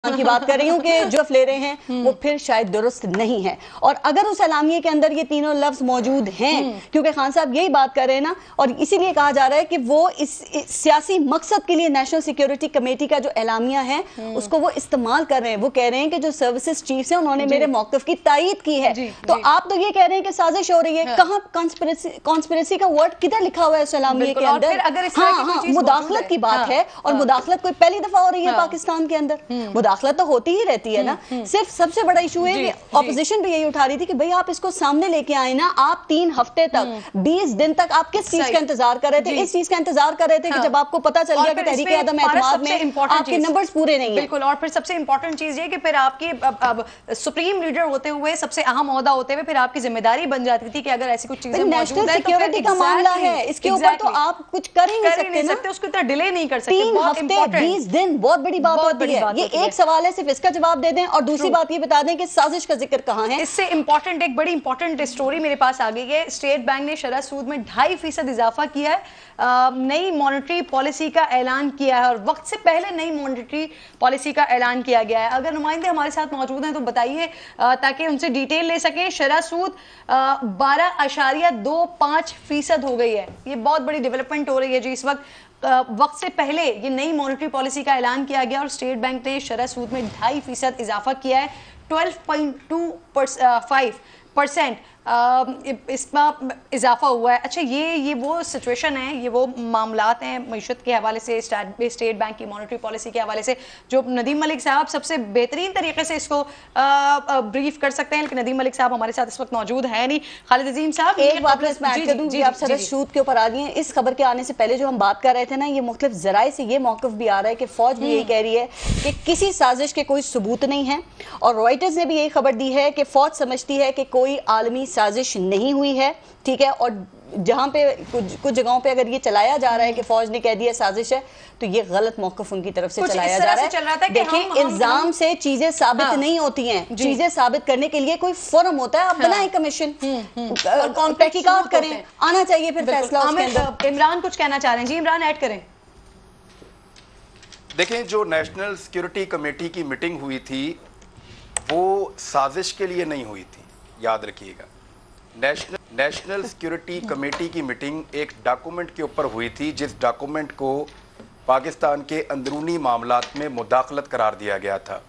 کی بات کر رہی ہوں کہ جو لے رہے ہیں وہ پھر شاید درست نہیں ہے، اور اگر اس اعلامیے کے اندر یہ تینوں لفظ موجود ہیں، کیونکہ خان صاحب یہی بات کر رہے ہیں نا، اور اسی لیے کہا جا رہا ہے کہ وہ اس سیاسی مقصد کے لیے نیشنل سیکیورٹی کمیٹی کا جو اعلامیہ ہے اس کو وہ استعمال کر رہے ہیں۔ وہ کہہ رہے ہیں کہ جو سروسز چیفز ہیں انہوں نے میرے موقف کی تائید کی ہے، تو آپ تو یہ کہہ رہے ہیں کہ سازش ہو رہی ہے، کہاں کانسپریسی کا ورڈ کدھر لکھا ہوا ہے اس اعلامیے کے اندر؟ ہاں مداخلت کی بات ہے، اور مداخلت کوئی پہلی دفعہ ہو رہی ہے پاکستان کے اندر؟ مداخلت تو ہوتی ہی رہتی ہے نا، صرف سب سے بڑا ایشو ہے کہ اپوزیشن بھی یہی اٹھا رہی تھی کہ بھئی آپ اس کو سامنے لے کے آئے نا، آپ 3 ہفتے تک 20 دن تک آپ کس چیز کا انتظار کر رہے تھے؟ اس چیز کا انتظار کر رہے تھے کہ جب آپ کو پتا چل گیا کہ تحریک عدم اعتماد میں آپ کے نمبرز پورے نہیں ہیں۔ بالکل، اور پھر سب سے امپورٹنٹ چیز یہ کہ پھر آپ کی سپریم لیڈر ہوتے ہوئے، سب سے اہم عہدہ ہوتے ہوئے، پھر آپ کی ذمہ داری بن جاتی تھی کہ اگر ایسی کچھ چیزیں موجود ہیں تو سیکیورٹی کا معاملہ ہے، اس کے اوپر تو آپ کچھ کر ہی نہیں سکتے، اس کو اتنا ڈیلے نہیں کر سکتے۔ 3 ہفتے 20 دن بہت بڑی بات ہوتی ہے۔ یہ ایک سوال ہے، صرف اس کا جواب دے دیں، اور دوسری بات یہ بتا دیں کہ سازش کا ذکر کہاں ہے۔ اس سے امپورٹنٹ ایک بڑی امپورٹنٹ سٹوری میرے پاس آ گئی ہے۔ اسٹیٹ بینک نے شرح سود میں 2.5% اضافہ کیا ہے، نئی مانیٹری پالیسی کا اعلان کیا ہے، اور وقت سے پہلے نئی مانیٹری پالیسی کا اعلان کیا گیا ہے۔ اگر نمائندے ہمارے ساتھ موجود ہیں تو بتائیے تاکہ ان سے ڈیٹیل لے سکیں۔ شرح سود 12.25% ہو گئی ہے، یہ بہت بڑی ڈیولپمنٹ ہو رہی ہے جی اس وقت سے پہلے یہ نئی مانیٹری پالیسی کا اعلان کیا گیا، اور اسٹیٹ بینک نے شرح سود میں 2.5% اضافہ کیا ہے، 12.25% اس میں اضافہ ہوا ہے۔ اچھا، یہ وہ سچویشن ہے، یہ وہ معاملات ہیں معیشت کے حوالے سے، اسٹیٹ بینک کی مانیٹری پالیسی کے حوالے سے، جو ندیم ملک صاحب سب سے بہترین طریقے سے اس کو بریف کر سکتے ہیں، لیکن ندیم ملک صاحب ہمارے ساتھ اس وقت موجود ہے نہیں۔ خالد عظیم صاحب، ایک بات میں اس میں ایڈ کر دوں کہ آپ سرحد سود کے اوپر آ گئی ہیں۔ اس خبر کے آنے سے پہلے جو ہم بات کر رہے تھے نا، یہ مختلف ذرائع سے یہ موقف بھی آ رہا ہے کہ فوج بھی یہی کہہ رہی ہے کہ کسی سازش کے کوئی ثبوت نہیں ہے، اور رائٹرز نے بھی یہی خبر دی ہے کہ فوج سمجھتی ہے کہ کوئی عالمی سازش نہیں ہوئی ہے، ٹھیک ہے، اور جہاں پہ کچھ جگہوں پہ اگر یہ چلایا جا رہا ہے کہ فوج نے کہہ دیا سازش ہے، تو یہ غلط موقف ان کی طرف سے چلایا جا رہا ہے۔ دیکھیں، الزام سے چیزیں ثابت نہیں ہوتی ہیں، چیزیں ثابت کرنے کے لیے کوئی فورم ہوتا ہے، آپ بنائیں کمیشن، تحقیقات کریں، آنا چاہیے پھر فیصلہ اس کے اندر۔ عمران کچھ کہنا چاہ رہے ہیں جی، عمران ایڈ کریں۔ دیکھیں، جو نیشنل سیکیورٹی کمیٹی کی میٹنگ ہوئی تھی وہ سازش کے لیے نہیں ہوئی تھی، یاد رکھیے گا۔ نیشنل سیکیورٹی کمیٹی کی میٹنگ ایک ڈاکومنٹ کے اوپر ہوئی تھی، جس ڈاکومنٹ کو پاکستان کے اندرونی معاملات میں مداخلت قرار دیا گیا تھا۔